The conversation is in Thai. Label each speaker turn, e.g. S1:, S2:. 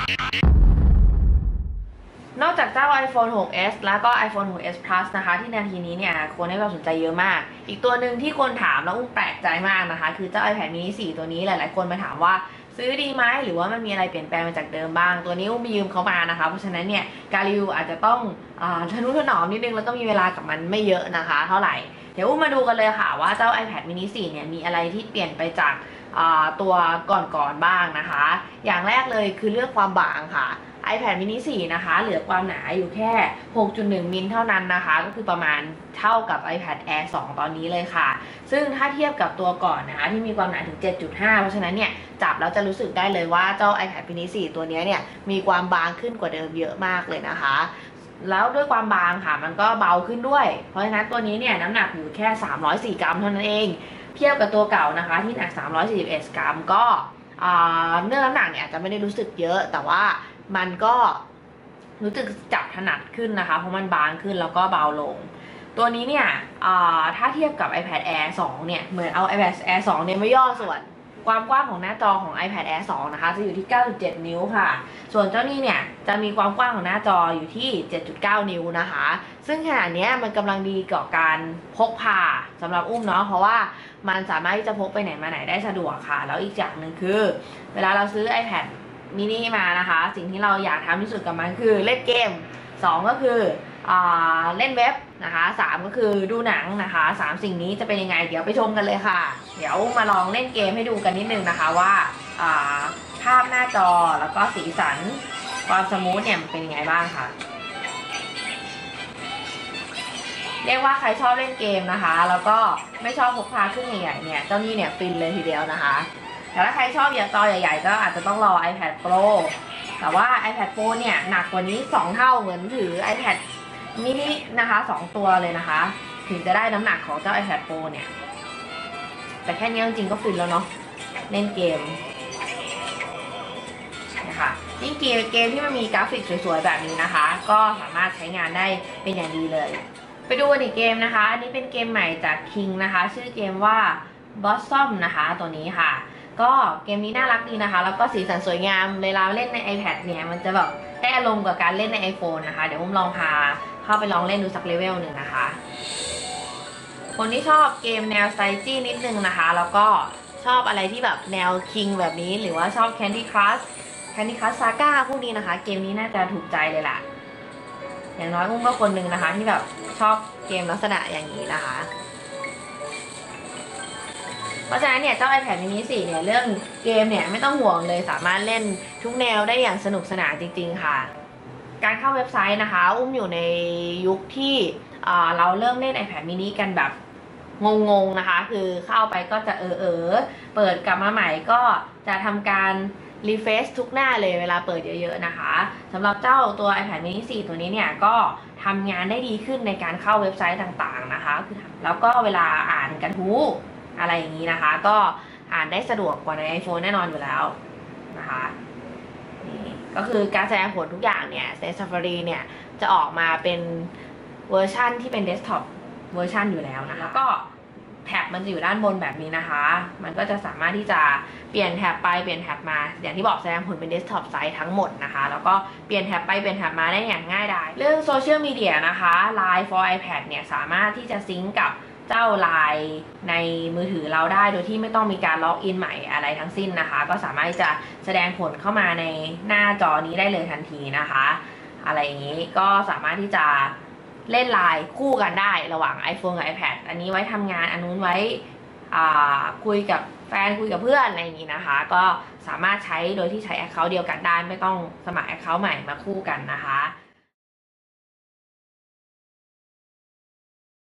S1: นอกจากเจ้า iPhone 6s แล้วก็ iPhone 6s Plus นะคะที่นาทีนี้เนี่ยคนให้ความสนใจเยอะมากอีกตัวหนึ่งที่คนถามแล้วอุ้มแปลกใจมากนะคะคือเจ้า iPad mini 4 ตัวนี้หลายๆคนมาถามว่าซื้อดีไหมหรือว่ามันมีอะไรเปลี่ยนแปลงมาจากเดิมบ้างตัวนี้อุ้มไปยืมเขามานะคะเพราะฉะนั้นเนี่ยการรีวิวอาจจะต้องทนุถนอมนิดนึงแล้วก็มีเวลากับมันไม่เยอะนะคะเท่าไหร่เดี๋ยวอุ้มมาดูกันเลยค่ะว่าเจ้า iPad mini 4 เนี่ยมีอะไรที่เปลี่ยนไปจากตัวก่อนๆบ้างนะคะอย่างแรกเลยคือเรื่องความบางค่ะiPad mini 4 นะคะเหลือความหนาอยู่แค่ 6.1 มิลเท่านั้นนะคะก็คือประมาณเท่ากับ iPad Air 2 ตอนนี้เลยค่ะซึ่งถ้าเทียบกับตัวก่อนนะคะที่มีความหนาถึง 7.5 เพราะฉะนั้นเนี่ยจับแล้วจะรู้สึกได้เลยว่าเจ้า iPad mini 4 ตัวนี้เนี่ยมีความบางขึ้นกว่าเดิมเยอะมากเลยนะคะแล้วด้วยความบางค่ะมันก็เบาขึ้นด้วยเพราะฉะนั้นตัวนี้เนี่ยน้ำหนักอยู่แค่304 กรัมเท่านั้นเองเทียบกับตัวเก่านะคะที่หนัก341 กรัมก็เรื่องน้ำหนักเนี่ยอาจจะไม่ได้รู้สึกเยอะแต่ว่ามันก็รู้สึกจับถนัดขึ้นนะคะเพราะมันบางขึ้นแล้วก็เบาลงตัวนี้เนี่ยถ้าเทียบกับ iPad Air 2 เนี่ยเหมือนเอา iPad Air 2 เนี่ยมาย่อส่วนความกว้างของหน้าจอของ iPad Air 2 นะคะจะอยู่ที่ 9.7 นิ้วค่ะส่วนเจ้านี้เนี่ยจะมีความกว้างของหน้าจออยู่ที่ 7.9 นิ้วนะคะซึ่งขนาดนี้มันกำลังดีกับการพกพาสำหรับอุ้มเนาะเพราะว่ามันสามารถที่จะพกไปไหนมาไหนได้สะดวกค่ะแล้วอีกอย่างหนึ่งคือเวลาเราซื้อ iPadมินิมานะคะสิ่งที่เราอยากทำที่สุดกับมันคือเล่นเกม2ก็คือเล่นเว็บนะคะ3ก็คือดูหนังนะคะ3สิ่งนี้จะเป็นยังไงเดี๋ยวไปชมกันเลยค่ะเดี๋ยวมาลองเล่นเกมให้ดูกันนิดนึงนะคะว่าภาพหน้าจอแล้วก็สีสันความสมูทเนี่ยมันเป็นยังไงบ้างค่ะเรียกว่าใครชอบเล่นเกมนะคะแล้วก็ไม่ชอบพกพาเครื่องใหญ่ๆเนี่ยเจ้านี่เนี่ยฟินเลยทีเดียวนะคะแต่ถ้าใครชอบจอใหญ่ๆก็อาจจะต้องรอ iPad Pro แต่ว่า iPad Pro เนี่ยหนักกว่านี้2เท่าเหมือนถือ iPad mini นะคะ2ตัวเลยนะคะถึงจะได้น้ำหนักของเจ้า iPad Pro เนี่ยแต่แค่นี้จริงๆก็ฟินแล้วเนาะเล่นเกมนะคะยิ่งเกมที่มันมีกราฟิกสวยๆแบบนี้นะคะก็สามารถใช้งานได้เป็นอย่างดีเลยไปดูกันอีกเกมนะคะอันนี้เป็นเกมใหม่จาก King นะคะชื่อเกมว่า Blossom นะคะตัวนี้ค่ะก็เกมนี้น่ารักดีนะคะแล้วก็สีสันสวยงามเวลาเล่นใน iPad เนี่ยมันจะแบบได้อารมณ์กับการเล่นใน iPhone นะคะเดี๋ยวผมลองพาเข้าไปลองเล่นดูสักเลเวลหนึ่งนะคะคนที่ชอบเกมแนว strategy นิดนึงนะคะแล้วก็ชอบอะไรที่แบบแนว King แบบนี้หรือว่าชอบ Candy Crush Saga พวกนี้นะคะเกมนี้น่าจะถูกใจเลยล่ะอย่างน้อยอุ้มก็คนหนึ่งนะคะที่แบบชอบเกมลักษณะอย่างนี้นะคะเพราะฉะนั้นเนี่ยเจ้า iPad mini 4 เนี่ยเรื่องเกมเนี่ยไม่ต้องห่วงเลยสามารถเล่นทุกแนวได้อย่างสนุกสนานจริงๆค่ะการเข้าเว็บไซต์นะคะอุ้มอยู่ในยุคที่เราเริ่มเล่น iPad mini กันแบบงงๆนะคะคือเข้าไปก็จะเปิดกลับมาใหม่ก็จะทำการรีเฟรชทุกหน้าเลยเวลาเปิดเยอะๆนะคะสำหรับเจ้าตัว iPad mini 4 ตัวนี้เนี่ยก็ทำงานได้ดีขึ้นในการเข้าเว็บไซต์ต่างๆนะคะแล้วก็เวลาอ่านกระทู้อะไรอย่างนี้นะคะก็อ่านได้สะดวกกว่าใน iPhone แน่นอนอยู่แล้วนะคะนี่ก็คือการแสดงผลทุกอย่างเนี่ยใน Safari เนี่ยจะออกมาเป็นเวอร์ชั่นที่เป็นเดสก์ท็อปเวอร์ชันอยู่แล้วนะคะแล้วก็แท็บมันจะอยู่ด้านบนแบบนี้นะคะมันก็จะสามารถที่จะเปลี่ยนแท็บไปเปลี่ยนแท็บมาอย่างที่บอกแสดงผลเป็นเดสก์ท็อปไซส์ทั้งหมดนะคะแล้วก็เปลี่ยนแท็บไปเปลี่ยนแท็บมาได้อย่างง่ายดายเรื่องโซเชียลมีเดียนะคะ Line for iPad เนี่ยสามารถที่จะซิงก์กับเจ้า Line ในมือถือเราได้โดยที่ไม่ต้องมีการล็อกอินใหม่อะไรทั้งสิ้นนะคะก็สามารถที่จะแสดงผลเข้ามาในหน้าจอนี้ได้เลยทันทีนะคะอะไรอย่างนี้ก็สามารถที่จะเล่นไลน์คู่กันได้ระหว่าง iPhone กับ iPad อันนี้ไว้ทำงานอันนู้นไว้คุยกับแฟนคุยกับเพื่อนอะไรอย่างนี้นะคะก็สามารถใช้โดยที่ใช้ Account เดียวกันได้ไม่ต้องสมัคร Account ใหม่มาคู่กันนะคะ